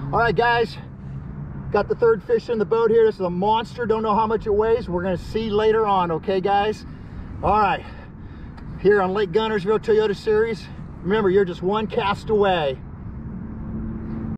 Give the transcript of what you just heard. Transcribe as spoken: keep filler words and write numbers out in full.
All right, guys, got the third fish in the boat here. This is a monster. Don't know how much it weighs. We're gonna see later on, okay, guys? All right, here on Lake Gunnersville Toyota Series. Remember, you're just one cast away.